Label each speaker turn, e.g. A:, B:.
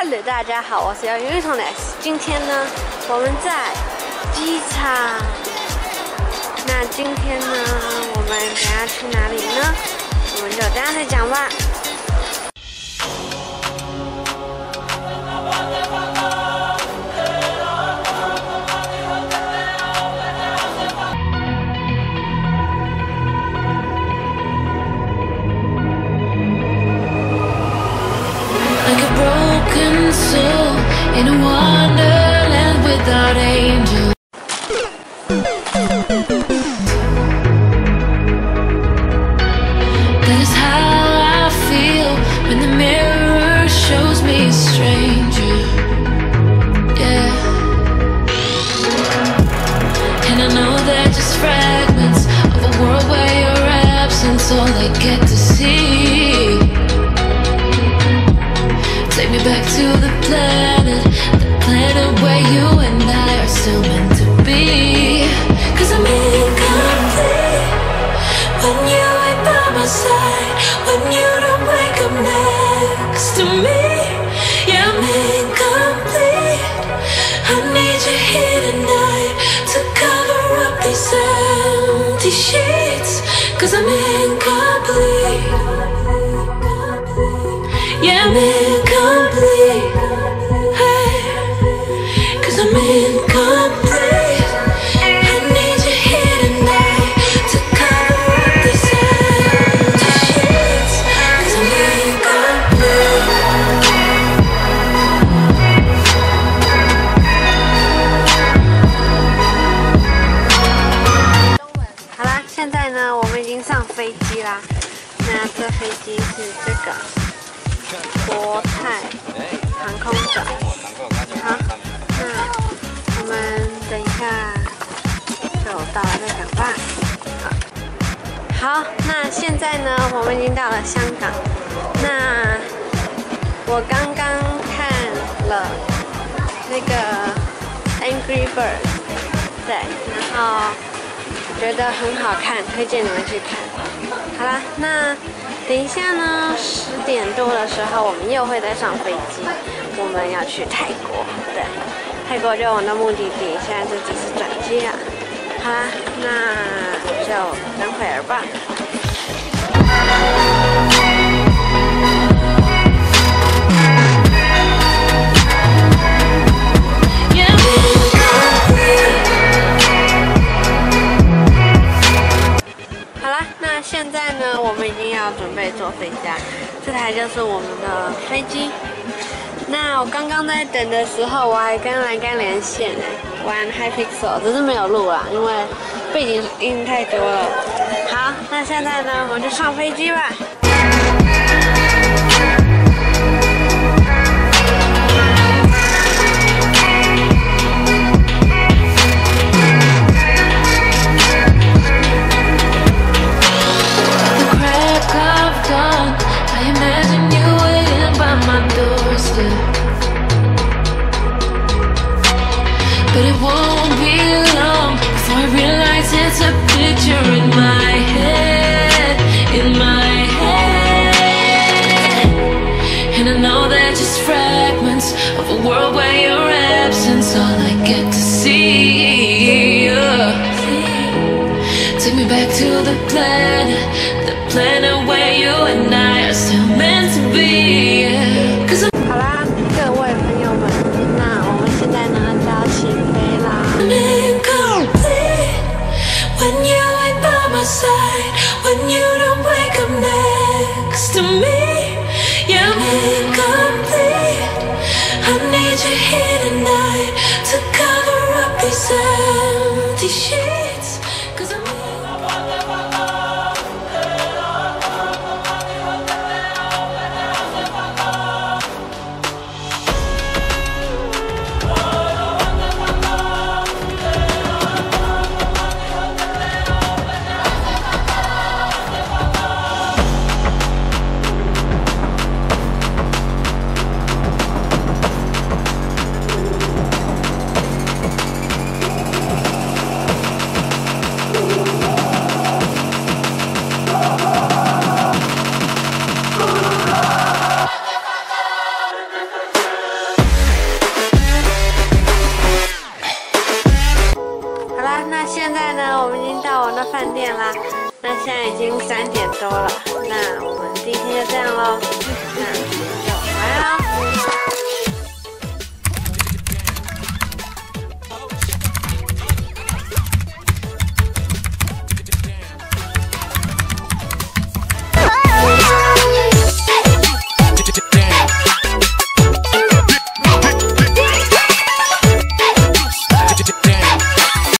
A: Hello， 大家好，我是姚雨桐 S。今天呢，我们在机场。那今天呢，我们等下去哪里呢？我们就等下再讲吧。
B: In a wonderland without angels. That is how I feel when the mirror shows me a stranger. Yeah. And I know they're just fragments of a world where your absence all I get to see. Take me back to the planet where you and I are still meant to be. 'Cause I'm incomplete when you ain't by my side, when you don't wake up next to me. Yeah, I'm incomplete. I need you here tonight to cover up these empty sheets. 'Cause I'm incomplete. Yeah, I'm incomplete. Hey, 'cause I'm incomplete. I need you here tonight to cover up these empty sheets. 'Cause I'm incomplete.
A: 好啦，现在呢，我们已经上飞机啦。那这飞机是这个。国泰航空的，好，那我们等一下就到了再讲吧。好，那现在呢，我们已经到了香港。那我刚刚看了那个 Angry Birds， 对，然后觉得很好看，推荐你们去看。好啦，那。等一下呢，10点多的时候，我们又会再上飞机，我们要去泰国。对，泰国就是我们的目的地，现在这只是转机啊。好啦，那就等会儿吧。现在呢，我们已经要准备坐飞机啦。这台就是我们的飞机。那我刚刚在等的时候，我还跟栏杆连线玩 Hypixel， 只是没有录啦，因为背景音太多了。好，那现在呢，我们就上飞机吧。
B: I imagine you waiting by my doorstep, but it won't be long before I realize it's a picture in my head, and I know they're just fragments of a world where your absence all I get to see. Take me back to the planet where you and I are still meant to be.
A: 好啦，各位朋友们，那我们现在呢就要起飞啦。
B: I'm incomplete when you ain't by my side, when you don't wake up next to me. Yeah, I'm incomplete. I need you here tonight to cover up these empty sheets. 'Cause I'm
A: 到我们的饭店啦。那现在已经3点多了，那我们今天就这样咯。